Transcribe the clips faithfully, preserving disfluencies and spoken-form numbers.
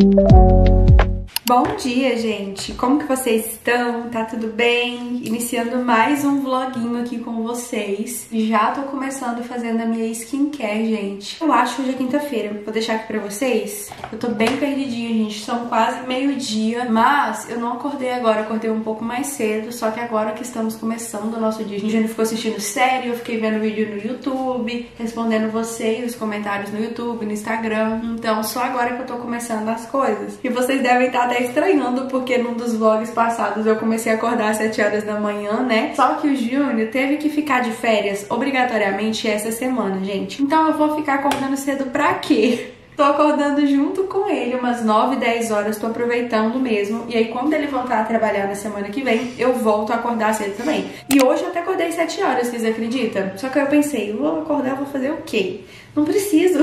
Bom dia, gente! Como que vocês estão? Tá tudo bem? Iniciando mais um vloguinho aqui com vocês. Já tô começando fazendo a minha skincare, gente. Eu acho que hoje é quinta-feira. Vou deixar aqui pra vocês. Eu tô bem perdidinha, gente. São quase meio-dia, mas eu não acordei agora. Acordei um pouco mais cedo, só que agora que estamos começando o nosso dia. A gente ainda ficou assistindo série, eu fiquei vendo vídeo no YouTube, respondendo vocês, os comentários no YouTube, no Instagram. Então, só agora que eu tô começando as coisas. E vocês devem estar até estranhando, porque num dos vlogs passados eu comecei a acordar às sete horas da manhã, né? Só que o Júnior teve que ficar de férias obrigatoriamente essa semana, gente. Então eu vou ficar acordando cedo pra quê? Tô acordando junto com ele umas nove, dez horas, tô aproveitando mesmo. E aí quando ele voltar a trabalhar na semana que vem, eu volto a acordar cedo também. E hoje eu até acordei sete horas, vocês acreditam? Só que eu pensei, vou acordar, vou fazer o quê? Não preciso.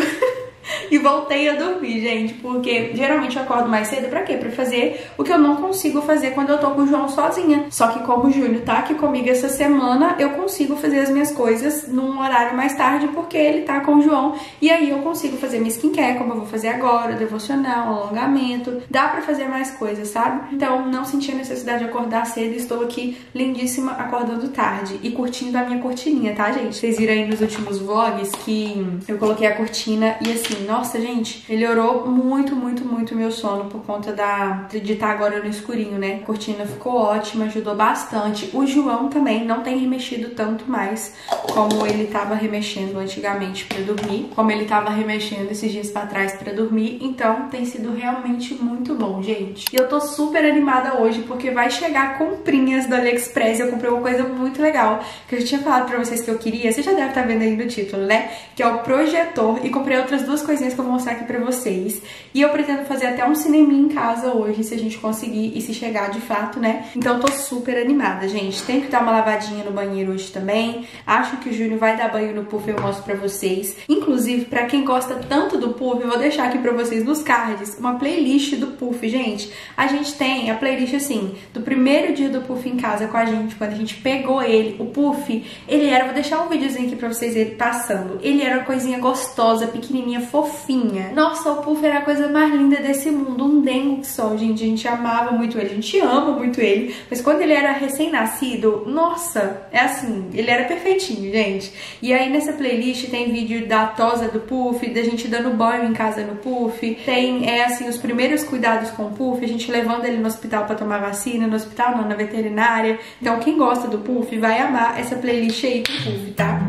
E voltei a dormir, gente, porque geralmente eu acordo mais cedo pra quê? Pra fazer o que eu não consigo fazer quando eu tô com o João sozinha. Só que como o Júnior tá aqui comigo essa semana, eu consigo fazer as minhas coisas num horário mais tarde, porque ele tá com o João. E aí eu consigo fazer minha skincare, como eu vou fazer agora, devocional, alongamento. Dá pra fazer mais coisas, sabe? Então não senti a necessidade de acordar cedo. Estou aqui lindíssima, acordando tarde e curtindo a minha cortininha, tá, gente? Vocês viram aí nos últimos vlogs que eu coloquei a cortina e assim, nossa, gente, melhorou muito, muito, muito meu sono por conta da de estar agora no escurinho, né? A cortina ficou ótima, ajudou bastante. O João também não tem remexido tanto mais como ele tava remexendo antigamente pra dormir, como ele tava remexendo esses dias pra trás pra dormir. Então tem sido realmente muito bom, gente. E eu tô super animada hoje porque vai chegar comprinhas do AliExpress. Eu comprei uma coisa muito legal que eu já tinha falado pra vocês que eu queria. Você já deve estar vendo aí no título, né? Que é o projetor. E comprei outras duas coisinhas que eu vou mostrar aqui pra vocês. E eu pretendo fazer até um cineminha em casa hoje, se a gente conseguir e se chegar de fato, né? Então eu tô super animada, gente. Tenho que dar uma lavadinha no banheiro hoje também. Acho que o Júnior vai dar banho no puff, eu mostro pra vocês. Inclusive, pra quem gosta tanto do puff, eu vou deixar aqui pra vocês nos cards uma playlist do puff, gente. A gente tem a playlist, assim, do primeiro dia do puff em casa com a gente, quando a gente pegou ele. O puff, ele era, vou deixar um videozinho aqui pra vocês ele passando. Ele era uma coisinha gostosa, pequenininha, fofinha. Nossa, o puff era a coisa mais linda desse mundo, um dengo só, gente. A gente amava muito ele, a gente ama muito ele. Mas quando ele era recém-nascido, nossa, é assim, ele era perfeitinho, gente. E aí nessa playlist tem vídeo da tosa do puff, da gente dando banho em casa no puff. Tem, é assim, os primeiros cuidados com o puff, a gente levando ele no hospital pra tomar vacina, no hospital não, na veterinária. Então quem gosta do puff vai amar essa playlist aí com o puff, tá?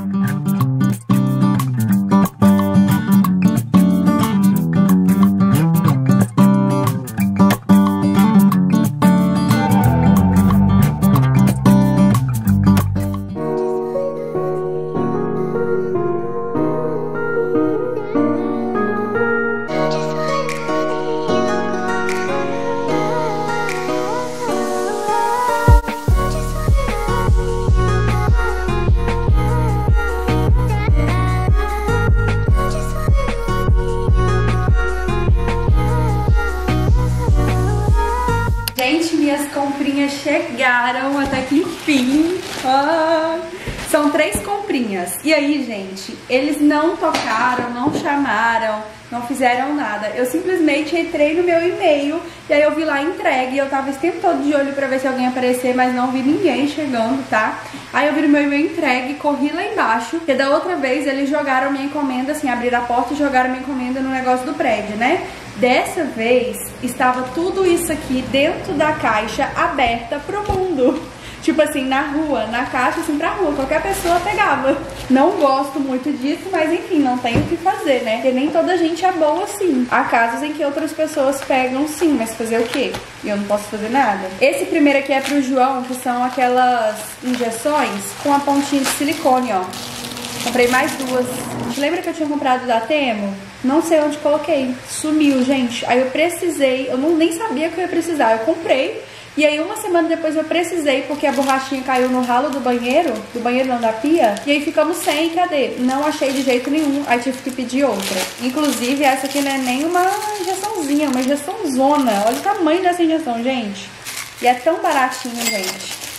Gente, minhas comprinhas chegaram até que enfim. Ah, são três comprinhas. E aí, gente, eles não tocaram, não chamaram, não fizeram nada. Eu simplesmente entrei no meu e-mail e aí eu vi lá entregue. Eu tava esse tempo todo de olho pra ver se alguém aparecer, mas não vi ninguém chegando, tá? Aí eu vi no meu e-mail entregue, corri lá embaixo, porque da outra vez eles jogaram minha encomenda, assim, abriram a porta e jogaram minha encomenda no negócio do prédio, né? Dessa vez, estava tudo isso aqui dentro da caixa, aberta pro mundo. Tipo assim, na rua, na caixa, assim, pra rua. Qualquer pessoa pegava. Não gosto muito disso, mas enfim, não tem o que fazer, né? Porque nem toda gente é boa assim. Há casos em que outras pessoas pegam sim, mas fazer o quê? Eu não posso fazer nada. Esse primeiro aqui é pro João, que são aquelas injeções com a pontinha de silicone, ó. Comprei mais duas. Lembra que eu tinha comprado da Temo? Não sei onde coloquei. Sumiu, gente. Aí eu precisei, eu não, nem sabia que eu ia precisar. Eu comprei. E aí uma semana depois eu precisei, porque a borrachinha caiu no ralo do banheiro. Do banheiro não, da pia. E aí ficamos sem, cadê? Não achei de jeito nenhum. Aí tive que pedir outra. Inclusive essa aqui não é nem uma injeçãozinha, é uma injeção zona. Olha o tamanho dessa injeção, gente. E é tão baratinho, gente.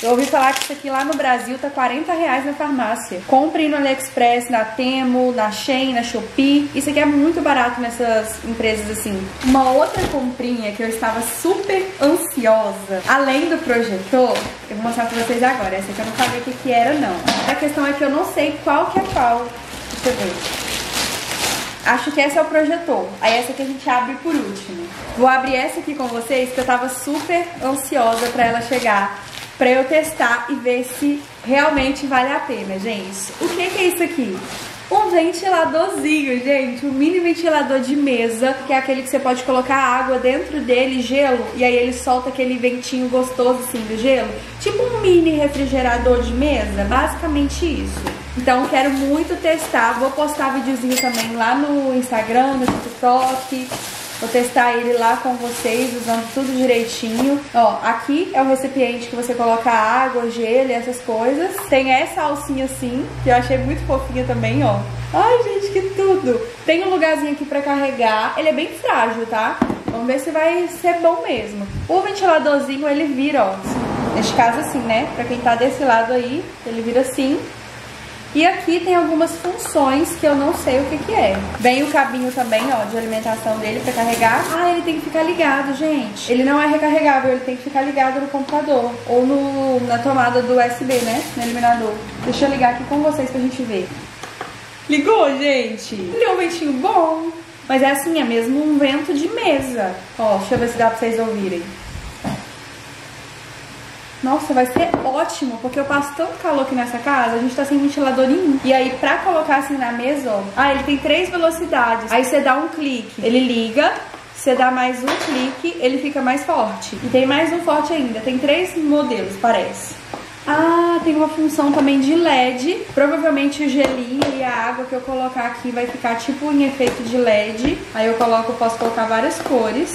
Eu ouvi falar que isso aqui lá no Brasil tá quarenta reais na farmácia. Comprem no AliExpress, na Temu, na Shein, na Shopee. Isso aqui é muito barato nessas empresas assim. Uma outra comprinha que eu estava super ansiosa, além do projetor, eu vou mostrar pra vocês agora. Essa aqui eu não sabia o que que era, não. A questão é que eu não sei qual que é qual. Deixa eu ver. Acho que esse é o projetor. Aí essa aqui a gente abre por último. Vou abrir essa aqui com vocês, que eu tava super ansiosa pra ela chegar, pra eu testar e ver se realmente vale a pena, gente. O que que é isso aqui? Um ventiladorzinho, gente, um mini ventilador de mesa, que é aquele que você pode colocar água dentro dele, gelo, e aí ele solta aquele ventinho gostoso assim do gelo. Tipo um mini refrigerador de mesa, basicamente isso. Então quero muito testar, vou postar videozinho também lá no Instagram, no TikTok. Vou testar ele lá com vocês, usando tudo direitinho. Ó, aqui é o recipiente que você coloca água, gelo e essas coisas. Tem essa alcinha assim, que eu achei muito fofinha também, ó. Ai, gente, que tudo! Tem um lugarzinho aqui pra carregar. Ele é bem frágil, tá? Vamos ver se vai ser bom mesmo. O ventiladorzinho, ele vira, ó. Neste caso assim, né? Pra quem tá desse lado aí, ele vira assim. E aqui tem algumas funções que eu não sei o que que é. Vem o cabinho também, ó, de alimentação dele pra carregar. Ah, ele tem que ficar ligado, gente. Ele não é recarregável, ele tem que ficar ligado no computador. Ou no, na tomada do U S B, né? No eliminador. Deixa eu ligar aqui com vocês pra gente ver. Ligou, gente? Ele é um ventinho bom. Mas é assim, é mesmo um vento de mesa. Ó, deixa eu ver se dá pra vocês ouvirem. Nossa, vai ser ótimo, porque eu passo tanto calor aqui nessa casa, a gente tá sem ventilador nenhum. E aí, pra colocar assim na mesa, ó, ah, ele tem três velocidades. Aí você dá um clique, ele liga, você dá mais um clique, ele fica mais forte. E tem mais um forte ainda, tem três modelos, parece. Ah, tem uma função também de L E D. Provavelmente o gelinho e a água que eu colocar aqui vai ficar tipo em efeito de L E D. Aí eu coloco, posso colocar várias cores.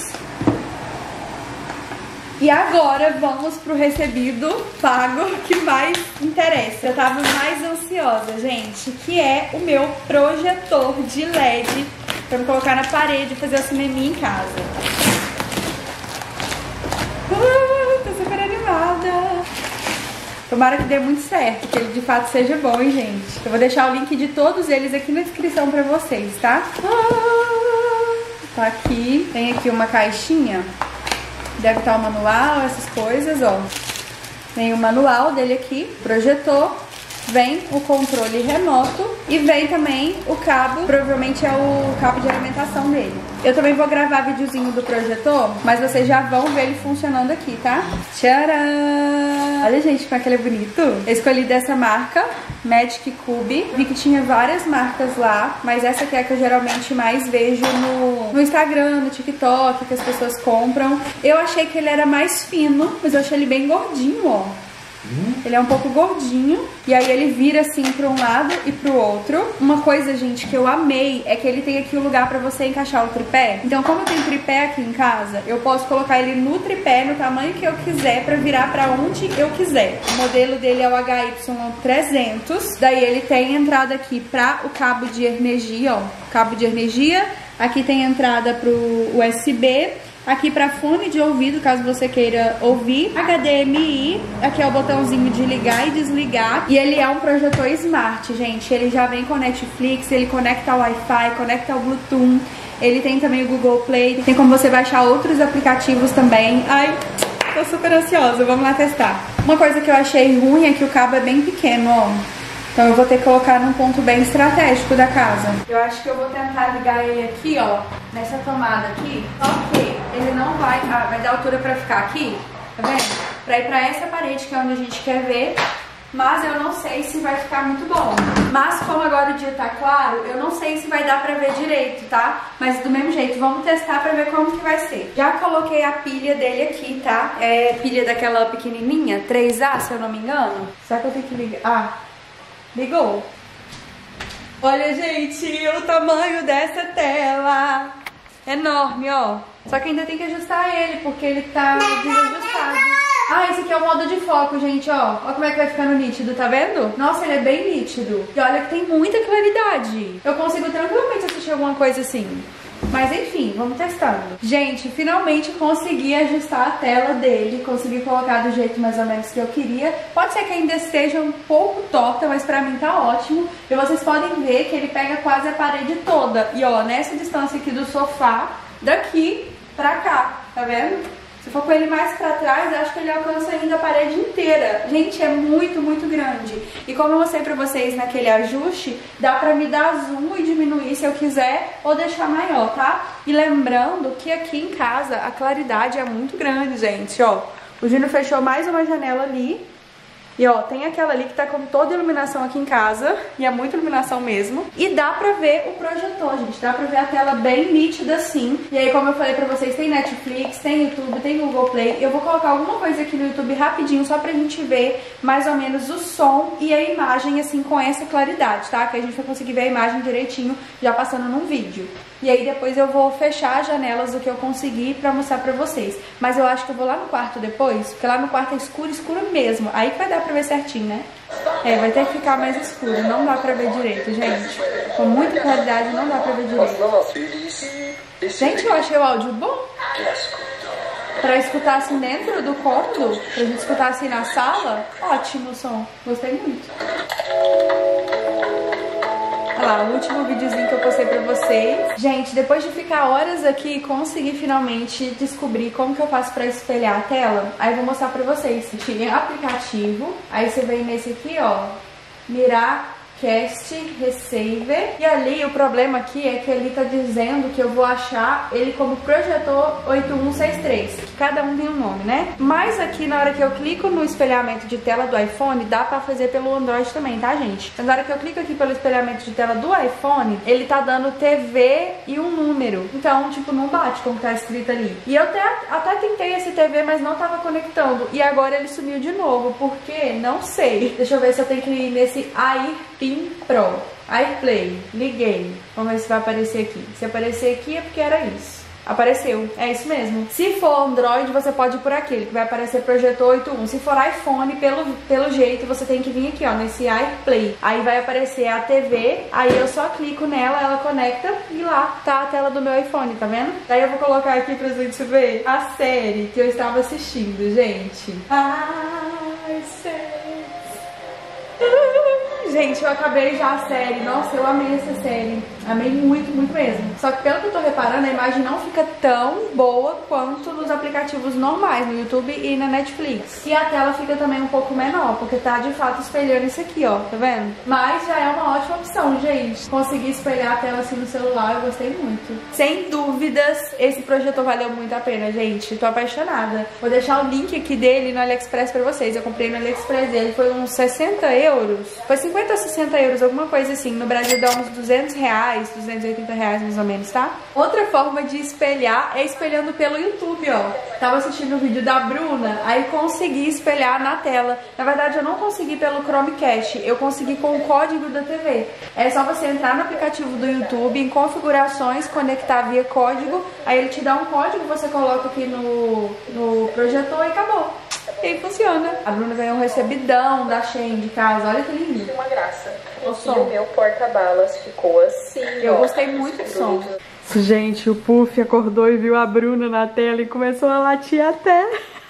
E agora vamos pro recebido pago que mais interessa. Eu tava mais ansiosa, gente, que é o meu projetor de L E D pra eu colocar na parede e fazer o cineminha em casa. Uh, tô super animada. Tomara que dê muito certo, que ele de fato seja bom, hein, gente. Eu vou deixar o link de todos eles aqui na descrição pra vocês, tá? Uh, tá aqui. Tem aqui uma caixinha. Deve estar o manual, essas coisas, ó. Tem o manual dele aqui, projetor, vem o controle remoto e vem também o cabo, provavelmente é o cabo de alimentação dele. Eu também vou gravar videozinho do projetor, mas vocês já vão ver ele funcionando aqui, tá? Tcharam! Olha, gente, como é que ele é bonito. Eu escolhi dessa marca, Magic Cube. Vi que tinha várias marcas lá, mas essa aqui é a que eu geralmente mais vejo no, no Instagram, no TikTok, que as pessoas compram. Eu achei que ele era mais fino, mas eu achei ele bem gordinho, ó. Ele é um pouco gordinho e aí ele vira assim pra um lado e pro outro. Uma coisa, gente, que eu amei é que ele tem aqui o lugar pra você encaixar o tripé. Então, como eu tenho tripé aqui em casa, eu posso colocar ele no tripé, no tamanho que eu quiser, pra virar pra onde eu quiser. O modelo dele é o H Y trezentos. Daí ele tem entrada aqui pra o cabo de energia, ó. Cabo de energia. Aqui tem entrada pro U S B. Aqui para fone de ouvido, caso você queira ouvir. H D M I, aqui é o botãozinho de ligar e desligar. E ele é um projetor smart, gente. Ele já vem com Netflix, ele conecta ao Wi-Fi, conecta ao Bluetooth. Ele tem também o Google Play, tem como você baixar outros aplicativos também. Ai, tô super ansiosa, vamos lá testar. Uma coisa que eu achei ruim é que o cabo é bem pequeno, ó. Então eu vou ter que colocar num ponto bem estratégico da casa. Eu acho que eu vou tentar ligar ele aqui, ó, nessa tomada aqui. Só que ele não vai... Ah, vai dar altura pra ficar aqui, tá vendo? Pra ir pra essa parede, que é onde a gente quer ver. Mas eu não sei se vai ficar muito bom. Mas como agora o dia tá claro, eu não sei se vai dar pra ver direito, tá? Mas do mesmo jeito, vamos testar pra ver como que vai ser. Já coloquei a pilha dele aqui, tá? É pilha daquela pequenininha, três A, se eu não me engano. Será que eu tenho que ligar? Ah... Ligou. Olha, gente, o tamanho dessa tela. Enorme, ó. Só que ainda tem que ajustar ele, porque ele tá desajustado. Ah, esse aqui é o modo de foco, gente, ó. Ó como é que vai ficando nítido, tá vendo? Nossa, ele é bem nítido. E olha que tem muita claridade. Eu consigo tranquilamente assistir alguma coisa assim. Mas enfim, vamos testando. Gente, finalmente consegui ajustar a tela dele, consegui colocar do jeito mais ou menos que eu queria. Pode ser que ainda esteja um pouco torta, mas pra mim tá ótimo. E vocês podem ver que ele pega quase a parede toda. E ó, nessa distância aqui do sofá, daqui pra cá, tá vendo? Se for com ele mais pra trás, eu acho que ele alcança ainda a parede inteira. Gente, é muito, muito grande. E como eu mostrei pra vocês naquele ajuste, dá pra me dar zoom e diminuir se eu quiser ou deixar maior, tá? E lembrando que aqui em casa a claridade é muito grande, gente, ó. O Júnior fechou mais uma janela ali. E ó, tem aquela ali que tá com toda a iluminação aqui em casa, e é muita iluminação mesmo. E dá pra ver o projetor, gente, dá pra ver a tela bem nítida assim. E aí, como eu falei pra vocês, tem Netflix, tem YouTube, tem Google Play. Eu vou colocar alguma coisa aqui no YouTube rapidinho, só pra gente ver mais ou menos o som e a imagem assim com essa claridade, tá? Que a gente vai conseguir ver a imagem direitinho já passando num vídeo. E aí depois eu vou fechar as janelas do que eu conseguir pra mostrar pra vocês. Mas eu acho que eu vou lá no quarto depois, porque lá no quarto é escuro, escuro mesmo. Aí que vai dar pra ver certinho, né? É, vai ter que ficar mais escuro, não dá pra ver direito, gente. Com muita claridade não dá pra ver direito. Gente, eu achei o áudio bom. Pra escutar assim dentro do cômodo, pra gente escutar assim na sala, ótimo o som. Gostei muito. Olha lá, o último videozinho que eu postei pra vocês. Gente, depois de ficar horas aqui, consegui finalmente descobrir como que eu faço pra espelhar a tela. Aí eu vou mostrar pra vocês. Tinha aplicativo, aí você vem nesse aqui, ó, mirar Cast Receiver. E ali o problema aqui é que ele tá dizendo que eu vou achar ele como projetor oito um seis três, que cada um tem um nome, né? Mas aqui na hora que eu clico no espelhamento de tela do iPhone, dá pra fazer pelo Android também, tá, gente? Mas na hora que eu clico aqui pelo espelhamento de tela do iPhone, ele tá dando T V e um número. Então, tipo, não bate como tá escrito ali. E eu até, até tentei esse T V, mas não tava conectando. E agora ele sumiu de novo. Por quê? Não sei. Deixa eu ver se eu tenho que ir nesse AirPin Pro. AirPlay. Liguei. Vamos ver se vai aparecer aqui. Se aparecer aqui é porque era isso. Apareceu. É isso mesmo. Se for Android, você pode ir por aquele, que vai aparecer projetor oito um. Se for iPhone, pelo, pelo jeito, você tem que vir aqui, ó, nesse AirPlay. Aí vai aparecer a T V, aí eu só clico nela, ela conecta e lá tá a tela do meu iPhone, tá vendo? Daí eu vou colocar aqui pra gente ver a série que eu estava assistindo, gente. Ai, série. Gente, eu acabei já a série. Nossa, eu amei essa série. Amei muito, muito mesmo. Só que pelo que eu tô reparando, a imagem não fica tão boa quanto nos aplicativos normais, no YouTube e na Netflix. E a tela fica também um pouco menor, porque tá de fato espelhando isso aqui, ó. Tá vendo? Mas já é uma ótima opção, gente. Conseguir espelhar a tela assim no celular, eu gostei muito. Sem dúvidas, esse projetor valeu muito a pena, gente. Tô apaixonada. Vou deixar o link aqui dele no AliExpress pra vocês. Eu comprei no AliExpress dele, foi uns sessenta euros. Foi cinquenta a sessenta euros, alguma coisa assim. No Brasil dá uns duzentos reais, duzentos e oitenta reais mais ou menos, tá? Outra forma de espelhar é espelhando pelo YouTube, ó. Tava assistindo o vídeo da Bruna, aí consegui espelhar na tela. Na verdade, eu não consegui pelo Chromecast, eu consegui com o código da T V. É só você entrar no aplicativo do YouTube, em configurações, conectar via código, aí ele te dá um código, você coloca aqui no, no projetor e acabou. E aí funciona. A Bruna ganhou um recebidão da Shein de casa, olha que lindo. Uma graça. O e som. o meu porta-balas ficou assim. Eu ó, gostei muito do som. Gente, o Puff acordou e viu a Bruna na tela e começou a latir até.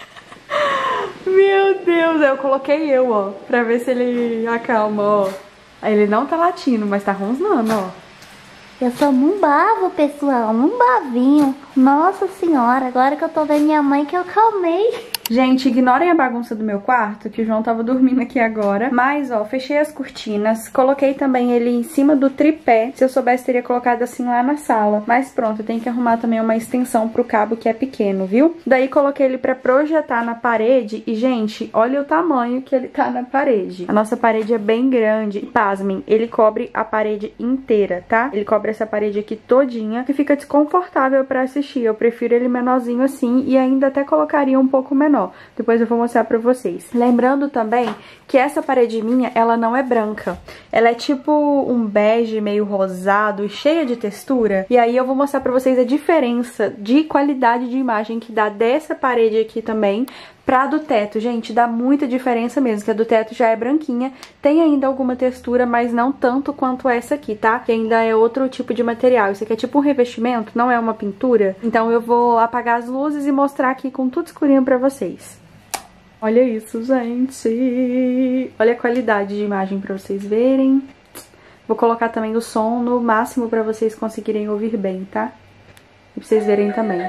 Meu Deus, eu coloquei eu, ó, pra ver se ele acalma, ó. Aí ele não tá latindo, mas tá rosnando, ó. Eu sou um bavo, pessoal, um bavinho. Nossa senhora, agora que eu tô vendo minha mãe que eu calmei. Gente, ignorem a bagunça do meu quarto, que o João tava dormindo aqui agora. Mas, ó, fechei as cortinas, coloquei também ele em cima do tripé. Se eu soubesse, teria colocado assim lá na sala. Mas pronto, eu tenho que arrumar também uma extensão pro cabo que é pequeno, viu? Daí coloquei ele pra projetar na parede. E, gente, olha o tamanho que ele tá na parede. A nossa parede é bem grande. E, pasmem, ele cobre a parede inteira, tá? Ele cobre essa parede aqui todinha, que fica desconfortável pra assistir. Eu prefiro ele menorzinho assim e ainda até colocaria um pouco menor. Depois eu vou mostrar pra vocês. Lembrando também que essa parede minha, ela não é branca. Ela é tipo um bege meio rosado, cheia de textura. E aí eu vou mostrar pra vocês a diferença de qualidade de imagem que dá dessa parede aqui também pra do teto, gente, dá muita diferença mesmo, que a do teto já é branquinha, tem ainda alguma textura, mas não tanto quanto essa aqui, tá? Que ainda é outro tipo de material. Isso aqui é tipo um revestimento, não é uma pintura. Então eu vou apagar as luzes e mostrar aqui com tudo escurinho pra vocês. Olha isso, gente! Olha a qualidade de imagem pra vocês verem. Vou colocar também o som no máximo pra vocês conseguirem ouvir bem, tá? E pra vocês verem também.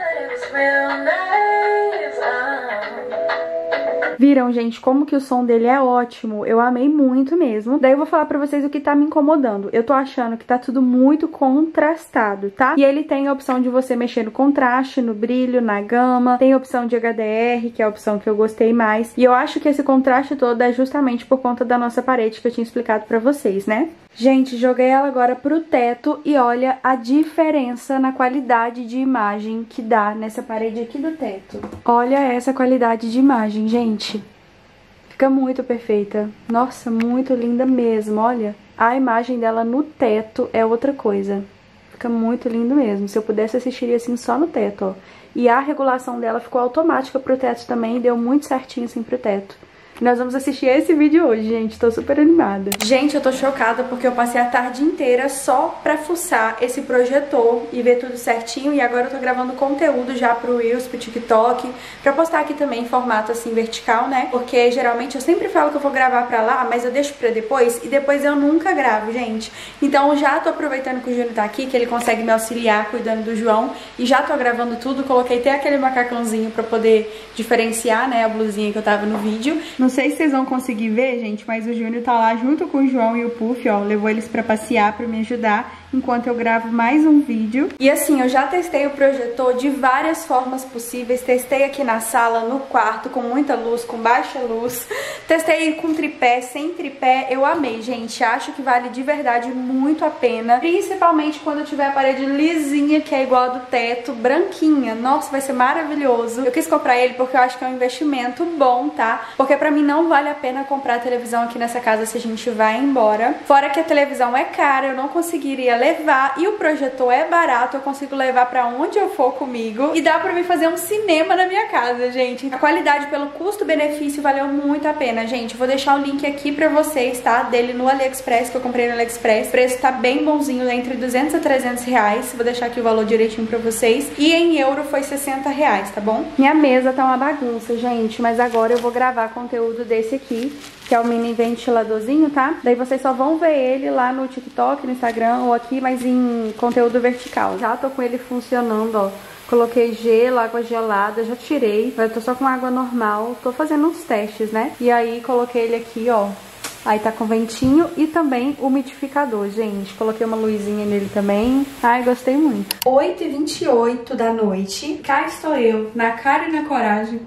Viram, gente, como que o som dele é ótimo? Eu amei muito mesmo. Daí eu vou falar pra vocês o que tá me incomodando. Eu tô achando que tá tudo muito contrastado, tá? E ele tem a opção de você mexer no contraste, no brilho, na gama. Tem a opção de H D R, que é a opção que eu gostei mais. E eu acho que esse contraste todo é justamente por conta da nossa parede que eu tinha explicado pra vocês, né? Gente, joguei ela agora pro teto e olha a diferença na qualidade de imagem que dá nessa parede aqui do teto. Olha essa qualidade de imagem, gente. Fica muito perfeita. Nossa, muito linda mesmo, olha. A imagem dela no teto é outra coisa. Fica muito lindo mesmo. Se eu pudesse assistir assim só no teto, ó. E a regulação dela ficou automática pro teto também, deu muito certinho assim pro teto. Nós vamos assistir esse vídeo hoje, gente. Tô super animada. Gente, eu tô chocada porque eu passei a tarde inteira só pra fuçar esse projetor e ver tudo certinho. E agora eu tô gravando conteúdo já pro Reels, pro TikTok, pra postar aqui também em formato assim vertical, né? Porque geralmente eu sempre falo que eu vou gravar pra lá, mas eu deixo pra depois e depois eu nunca gravo, gente. Então já tô aproveitando que o Júnior tá aqui, que ele consegue me auxiliar cuidando do João. E já tô gravando tudo. Coloquei até aquele macacãozinho pra poder diferenciar, né, a blusinha que eu tava no vídeo. Não sei se vocês vão conseguir ver, gente, mas o Júnior tá lá junto com o João e o Puff, ó. Levou eles pra passear, pra me ajudar, enquanto eu gravo mais um vídeo. E assim, eu já testei o projetor de várias formas possíveis. Testei aqui na sala, no quarto, com muita luz, com baixa luz. Testei com tripé, sem tripé. Eu amei, gente. Acho que vale de verdade muito a pena. Principalmente quando eu tiver a parede lisinha, que é igual a do teto, branquinha. Nossa, vai ser maravilhoso. Eu quis comprar ele porque eu acho que é um investimento bom, tá? Porque pra mim não vale a pena comprar a televisão aqui nessa casa se a gente vai embora. Fora que a televisão é cara, eu não conseguiria levar. E o projetor é barato, eu consigo levar pra onde eu for comigo. E dá pra mim fazer um cinema na minha casa, gente. A qualidade pelo custo-benefício valeu muito a pena, gente. Vou deixar o link aqui pra vocês, tá? Dele no AliExpress, que eu comprei no AliExpress. O preço tá bem bonzinho, entre duzentos a trezentos reais. Vou deixar aqui o valor direitinho pra vocês. E em euro foi sessenta reais, tá bom? Minha mesa tá uma bagunça, gente. Mas agora eu vou gravar conteúdo desse aqui, que é o mini ventiladorzinho, tá? Daí vocês só vão ver ele lá no TikTok, no Instagram ou aqui, mas em conteúdo vertical. Já tô com ele funcionando, ó. Coloquei gelo, água gelada, já tirei. Eu tô só com água normal, tô fazendo uns testes, né? E aí coloquei ele aqui, ó. Aí tá com ventinho e também umidificador, gente. Coloquei uma luzinha nele também. Ai, gostei muito. oito e vinte e oito da noite. Cá estou eu, na cara e na coragem,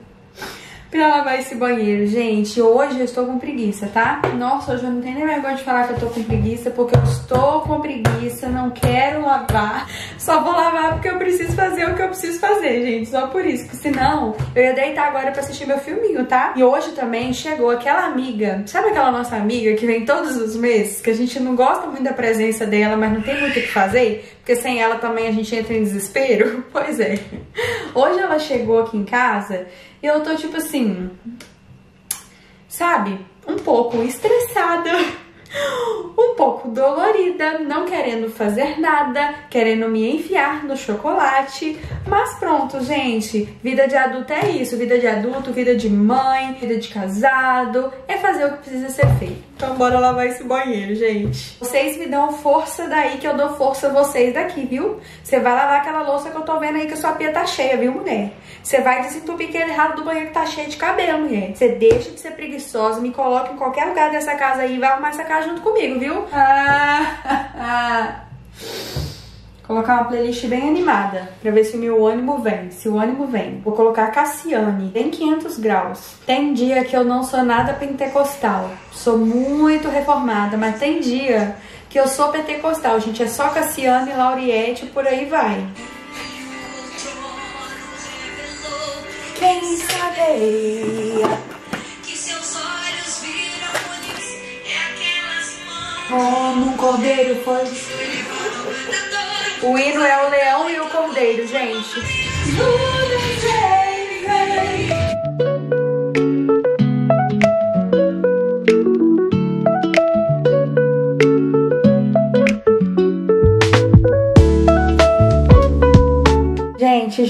pra lavar esse banheiro, gente. Hoje eu estou com preguiça, tá? Nossa, hoje eu não tenho nem vergonha de falar que eu tô com preguiça, porque eu estou com preguiça, não quero lavar. Só vou lavar porque eu preciso fazer o que eu preciso fazer, gente. Só por isso, porque senão eu ia deitar agora pra assistir meu filminho, tá? E hoje também chegou aquela amiga, sabe aquela nossa amiga que vem todos os meses, que a gente não gosta muito da presença dela, mas não tem muito o que fazer, porque sem ela também a gente entra em desespero? Pois é. Hoje ela chegou aqui em casa e eu tô tipo assim, sabe, um pouco estressada, um pouco dolorida, não querendo fazer nada, querendo me enfiar no chocolate. Mas pronto, gente, vida de adulto é isso, vida de adulto, vida de mãe, vida de casado, é fazer o que precisa ser feito. Então bora lavar esse banheiro, gente. Vocês me dão força daí que eu dou força a vocês daqui, viu? Você vai lavar aquela louça que eu tô vendo aí que a sua pia tá cheia, viu, mulher? Você vai desentupir aquele ralo do banheiro que tá cheio de cabelo, mulher. Você deixa de ser preguiçosa, me coloca em qualquer lugar dessa casa aí e vai arrumar essa casa junto comigo, viu? Ah, colocar uma playlist bem animada pra ver se o meu ânimo vem, se o ânimo vem. Vou colocar Cassiane, bem quinhentos graus. Tem dia que eu não sou nada pentecostal, sou muito reformada, mas tem dia que eu sou pentecostal, gente. É só Cassiane, Lauriette, por aí vai. Quem sabe que seus olhos viram é aquelas mãos como um cordeiro foi. O hino é o leão e o cordeiro, gente.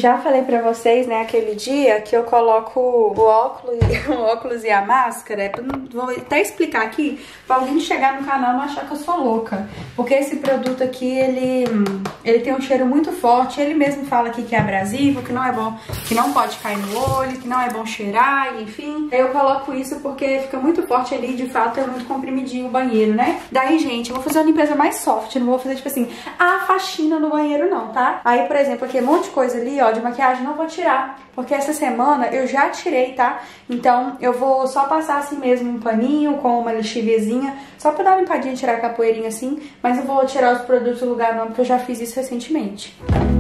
Já falei pra vocês, né, aquele dia que eu coloco o óculos, o óculos e a máscara. Vou até explicar aqui pra alguém chegar no canal e não achar que eu sou louca. Porque esse produto aqui, ele, ele tem um cheiro muito forte. Ele mesmo fala aqui que é abrasivo, que não é bom, que não pode cair no olho, que não é bom cheirar, enfim. Eu coloco isso porque fica muito forte ali, de fato é muito comprimidinho o banheiro, né? Daí, gente, eu vou fazer uma limpeza mais soft, não vou fazer, tipo assim, a faxina no banheiro não, tá? Aí, por exemplo, aqui um monte de coisa ali, ó, de maquiagem, não vou tirar, porque essa semana eu já tirei, tá? Então eu vou só passar assim mesmo um paninho com uma lixiviazinha, só pra dar uma limpadinha, tirar a capoeirinha assim, mas eu vou tirar os produtos do lugar não, porque eu já fiz isso recentemente.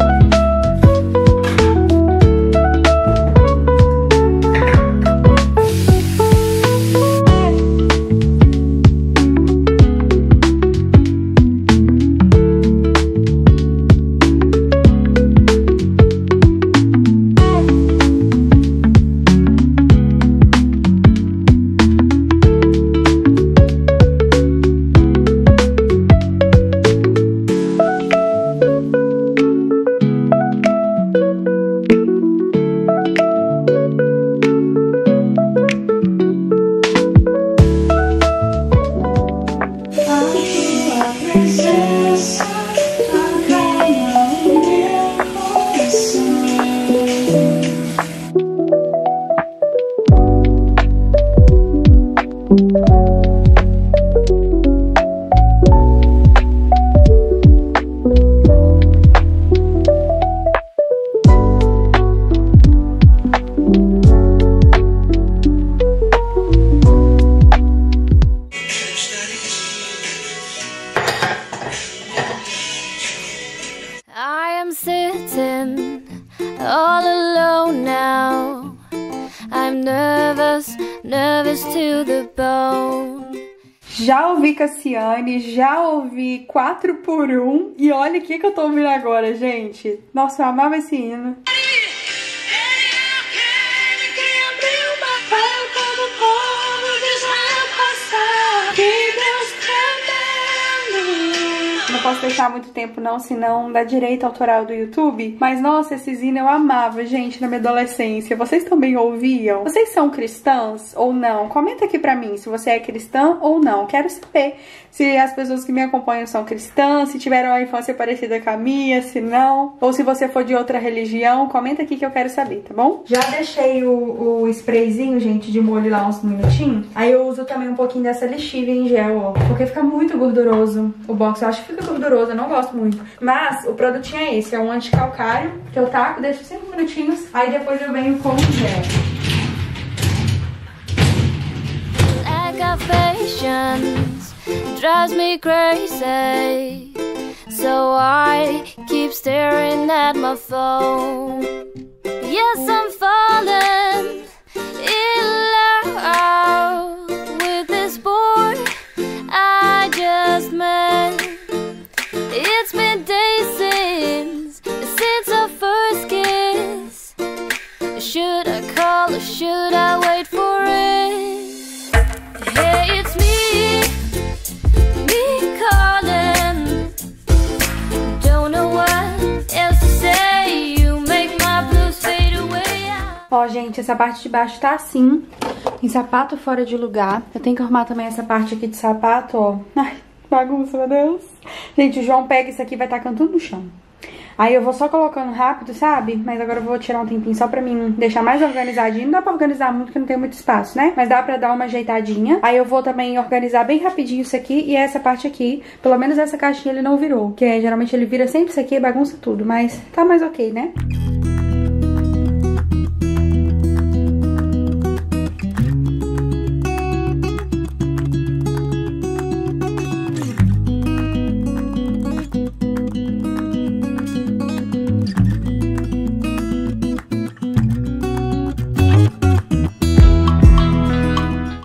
All alone now, I'm nervous, nervous to the bone. Já ouvi Cassiane, já ouvi quatro por um e olha o que que eu tô ouvindo agora, gente. Nossa, eu amava esse hino. Não posso deixar muito tempo não, senão dá direito autoral do YouTube. Mas nossa, esse hino eu amava, gente, na minha adolescência. Vocês também ouviam? Vocês são cristãs ou não? Comenta aqui pra mim se você é cristã ou não. Quero saber se as pessoas que me acompanham são cristãs, se tiveram uma infância parecida com a minha, se não. Ou se você for de outra religião, comenta aqui que eu quero saber, tá bom? Já deixei o, o sprayzinho, gente, de molho lá uns minutinhos. Aí eu uso também um pouquinho dessa lixívia em gel, ó. Porque fica muito gorduroso o box. Eu acho que fica gorduroso, eu não gosto muito. Mas o produtinho é esse, é um anticalcário que eu taco, deixo cinco minutinhos, aí depois eu venho com o gel. Aggravations drives me crazy, so I keep staring at my phone. Yes, I'm falling in love with this boy I just met. It's been days since, since our first kiss. Should I call or should I wait for it? Hey, it's me, me calling. Don't know what else to say. You make my blues fade away. Ó, gente, essa parte de baixo tá assim. Tem sapato fora de lugar. Eu tenho que arrumar também essa parte aqui de sapato, ó. Ai, bagunça, meu Deus. Gente, o João pega isso aqui e vai tacando tudo no chão. Aí eu vou só colocando rápido, sabe? Mas agora eu vou tirar um tempinho só pra mim deixar mais organizadinho. Não dá pra organizar muito, porque não tem muito espaço, né? Mas dá pra dar uma ajeitadinha. Aí eu vou também organizar bem rapidinho isso aqui e essa parte aqui. Pelo menos essa caixinha ele não virou. Porque é, geralmente ele vira sempre isso aqui e bagunça tudo. Mas tá mais ok, né?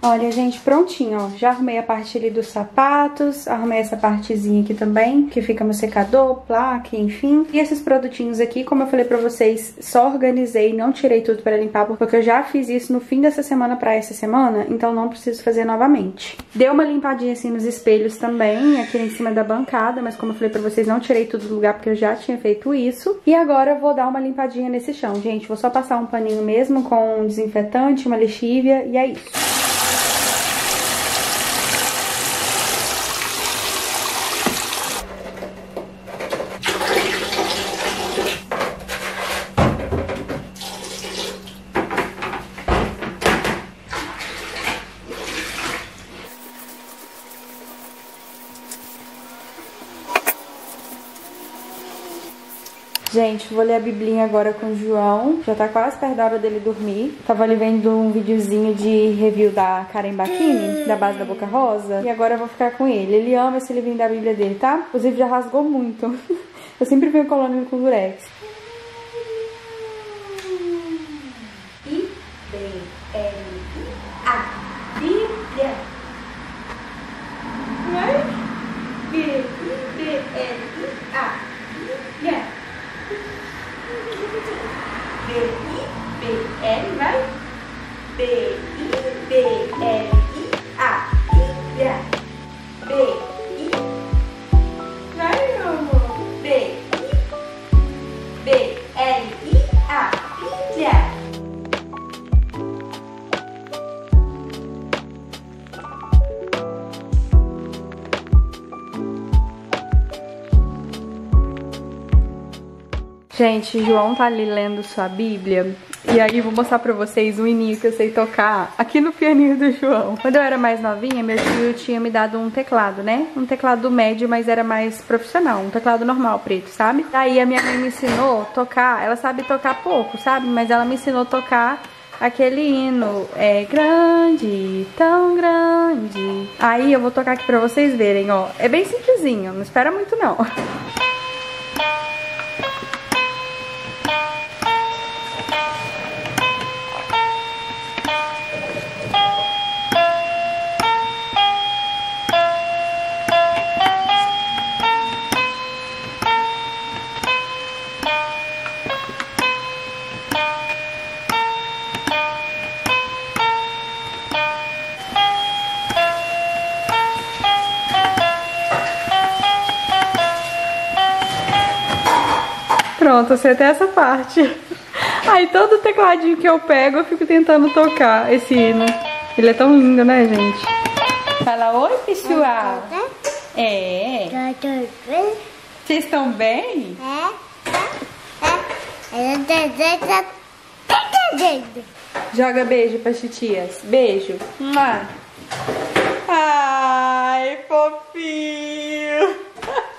Olha, gente, prontinho, ó. Já arrumei a parte ali dos sapatos, arrumei essa partezinha aqui também, que fica no secador, placa, enfim. E esses produtinhos aqui, como eu falei pra vocês, só organizei, não tirei tudo pra limpar, porque eu já fiz isso no fim dessa semana pra essa semana, então não preciso fazer novamente. Deu uma limpadinha assim nos espelhos também, aqui em cima da bancada, mas como eu falei pra vocês, não tirei tudo do lugar porque eu já tinha feito isso. E agora eu vou dar uma limpadinha nesse chão, gente. Vou só passar um paninho mesmo com um desinfetante, uma lexívia, e é isso. Gente, vou ler a biblinha agora com o João. Já tá quase perto da hora dele dormir. Tava ali vendo um videozinho de review da Karen Bakini, da base da Boca Rosa. E agora eu vou ficar com ele. Ele ama esse livrinho da Bíblia dele, tá? Inclusive já rasgou muito. Eu sempre venho colando ele com durex. I, B, L, A. Bíblia. Vai? B, I, B, L, A. Bíblia. B, I, B, L, vai? B, I, B, L, I, A, Bíblia. B, I, vai, meu amor? B, I, B, L, I, A, Bíblia. Gente, João tá ali lendo sua Bíblia. E aí vou mostrar pra vocês um hininho que eu sei tocar aqui no pianinho do João. Quando eu era mais novinha, meu tio tinha me dado um teclado, né? Um teclado médio, mas era mais profissional. Um teclado normal, preto, sabe? Daí a minha mãe me ensinou a tocar. Ela sabe tocar pouco, sabe? Mas ela me ensinou a tocar aquele hino. É grande, tão grande. Aí eu vou tocar aqui pra vocês verem, ó. É bem simplesinho, não espera muito não. Pronto, eu sei até essa parte. Aí todo tecladinho que eu pego, eu fico tentando tocar esse hino. Ele é tão lindo, né, gente? Fala oi, pessoal. É. Vocês estão bem? Joga beijo pra titias. Beijo. Ai, fofinho.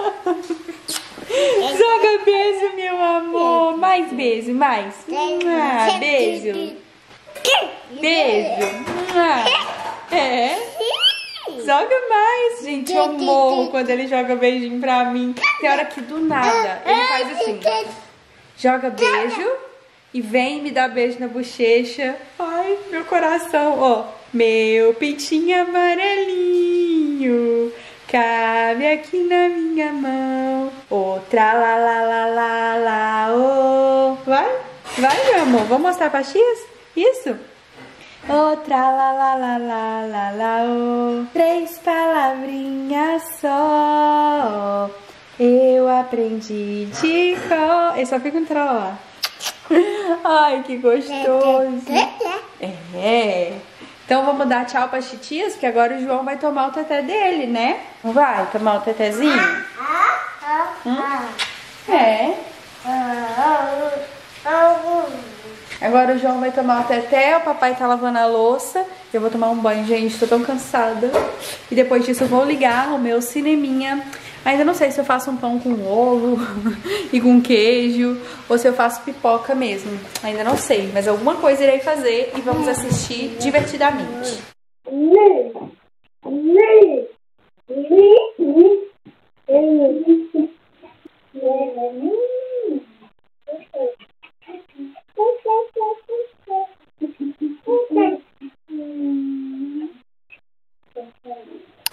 Joga beijo, meu amor. Mais beijo, mais. Ah, beijo. Beijo. Ah, é. Joga mais, gente. Eu morro quando ele joga beijinho pra mim. Tem hora que do nada ele faz assim. Joga beijo e vem me dar beijo na bochecha. Ai, meu coração, ó. Meu pintinho amarelinho cabe aqui na minha mão. Outra lá lá lá lá lá, oh. Vai, vai, meu amor. Vou mostrar pra X? Isso. Outra lá lá lá lá lá lá, oh. Três palavrinhas só. Eu aprendi de cor. Eu só fico entrando lá. Ai, que gostoso. É. Então vamos dar tchau para titias, porque agora o João vai tomar o teté dele, né? Não vai tomar o tetezinho? Hum? É. Agora o João vai tomar o teté, o papai tá lavando a louça. Eu vou tomar um banho, gente, tô tão cansada. E depois disso eu vou ligar o meu cineminha. Ainda não sei se eu faço um pão com ovo e com queijo, ou se eu faço pipoca mesmo. Ainda não sei, mas alguma coisa irei fazer e vamos assistir divertidamente.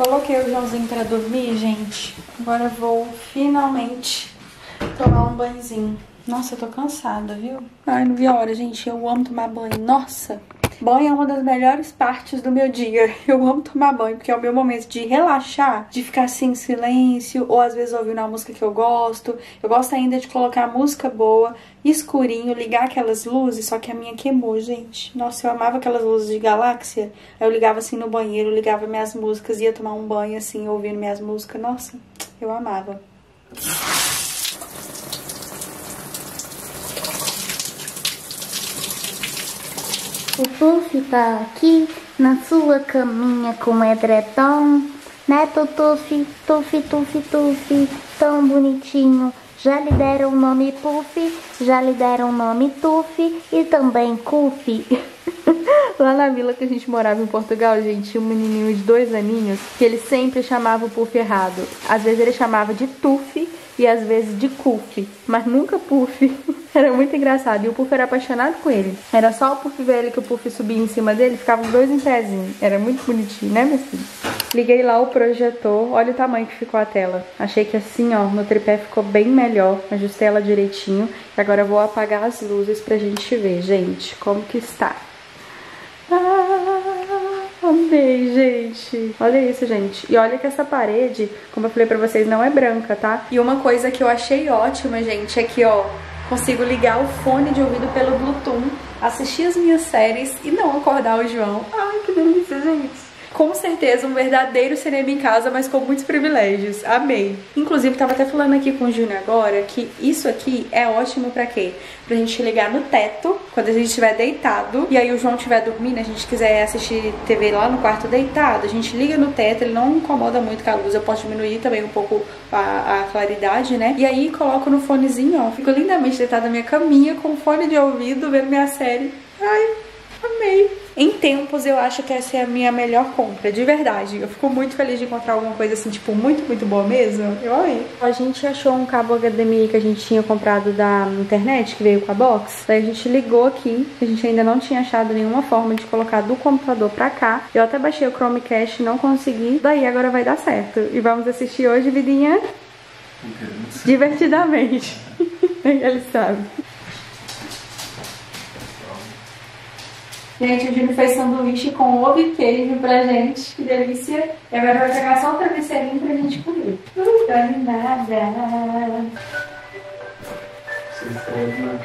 Coloquei o Joãozinho pra dormir, gente. Agora eu vou finalmente tomar um banhozinho. Nossa, eu tô cansada, viu? Ai, não vi a hora, gente. Eu amo tomar banho. Nossa! Banho é uma das melhores partes do meu dia. Eu amo tomar banho, porque é o meu momento de relaxar, de ficar assim em silêncio, ou às vezes ouvindo uma música que eu gosto. Eu gosto ainda de colocar música boa, escurinho, ligar aquelas luzes, só que a minha queimou, gente. Nossa, eu amava aquelas luzes de galáxia. Aí eu ligava assim no banheiro, ligava minhas músicas, ia tomar um banho assim, ouvindo minhas músicas. Nossa, eu amava. O Puff tá aqui na sua caminha com edredom, né, Tutufi, Tufi, Tufi, Tufi, tão bonitinho. Já lhe deram o nome Puff, já lhe deram o nome Tufi e também Cufi. Lá na vila que a gente morava em Portugal, gente, tinha um menininho de dois aninhos que ele sempre chamava o Puff errado. Às vezes ele chamava de Tufi e às vezes de Cufi, mas nunca Puff. Era muito engraçado. E o Puff era apaixonado com ele. Era só o Puff ver ele que o Puff subia em cima dele, ficavam os dois em pezinho. Era muito bonitinho, né, meu filho? Liguei lá o projetor. Olha o tamanho que ficou a tela. Achei que assim, ó, no tripé ficou bem melhor. Ajustei ela direitinho. E agora eu vou apagar as luzes pra gente ver, gente, como que está. Ah, amei, gente. Olha isso, gente. E olha que essa parede, como eu falei pra vocês, não é branca, tá? E uma coisa que eu achei ótima, gente, é que, ó, consigo ligar o fone de ouvido pelo Bluetooth, assistir as minhas séries e não acordar o João. Ai, que delícia, gente. Com certeza um verdadeiro cinema em casa, mas com muitos privilégios. Amei. Inclusive, tava até falando aqui com o Júnior agora que isso aqui é ótimo pra quê? Pra gente ligar no teto, quando a gente estiver deitado, e aí o João estiver dormindo, a gente quiser assistir T V lá no quarto deitado, a gente liga no teto, ele não incomoda muito com a luz, eu posso diminuir também um pouco a, a claridade, né? E aí coloco no fonezinho, ó, fico lindamente deitada na minha caminha, com fone de ouvido, vendo minha série. Ai, amei. Em tempos, eu acho que essa é a minha melhor compra, de verdade. Eu fico muito feliz de encontrar alguma coisa assim, tipo, muito, muito boa mesmo. Eu amei. A gente achou um cabo H D M I que a gente tinha comprado da internet, que veio com a box. Daí a gente ligou aqui, a gente ainda não tinha achado nenhuma forma de colocar do computador pra cá. Eu até baixei o Chromecast, não consegui. Daí agora vai dar certo. E vamos assistir hoje, vidinha? Divertidamente. Ele sabe. Gente, o Júnior fez sanduíche com ovo e queijo pra gente. Que delícia. E agora vai pegar só o travesseirinho pra gente comer. Não dá nada. Você pode, né?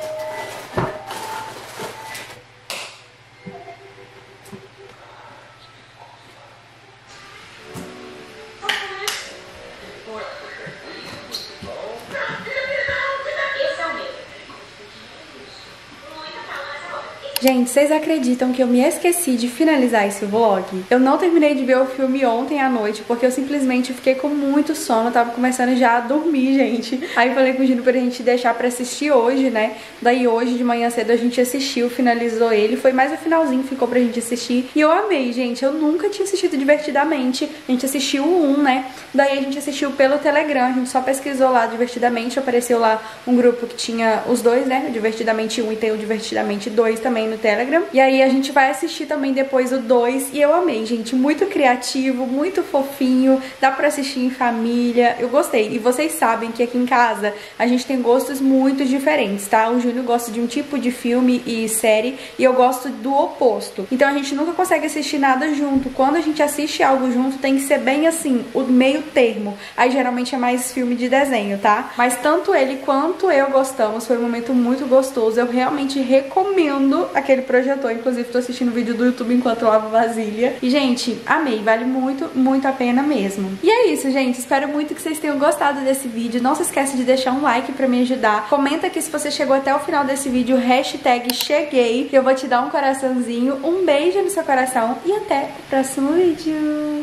Gente, vocês acreditam que eu me esqueci de finalizar esse vlog? Eu não terminei de ver o filme ontem à noite, porque eu simplesmente fiquei com muito sono, tava começando já a dormir, gente. Aí eu falei com o Gino pra gente deixar pra assistir hoje, né? Daí hoje, de manhã cedo, a gente assistiu, finalizou ele. Foi mais o finalzinho que ficou pra gente assistir. E eu amei, gente. Eu nunca tinha assistido Divertidamente. A gente assistiu o um, né? Daí a gente assistiu pelo Telegram, a gente só pesquisou lá Divertidamente. Apareceu lá um grupo que tinha os dois, né? O Divertidamente um e tem o Divertidamente dois também no Telegram. E aí a gente vai assistir também depois o dois. E eu amei, gente. Muito criativo, muito fofinho. Dá pra assistir em família. Eu gostei. E vocês sabem que aqui em casa a gente tem gostos muito diferentes, tá? O Júnior gosta de um tipo de filme e série e eu gosto do oposto. Então a gente nunca consegue assistir nada junto. Quando a gente assiste algo junto, tem que ser bem assim, o meio termo. Aí geralmente é mais filme de desenho, tá? Mas tanto ele quanto eu gostamos. Foi um momento muito gostoso. Eu realmente recomendo aquele projetor. Inclusive tô assistindo vídeo do YouTube enquanto eu lavo vasilha. E gente, amei. Vale muito, muito a pena mesmo. E é isso, gente. Espero muito que vocês tenham gostado desse vídeo. Não se esquece de deixar um like pra me ajudar. Comenta aqui se você chegou até o final desse vídeo, hashtag cheguei. Eu vou te dar um coraçãozinho. Um beijo no seu coração e até o próximo vídeo.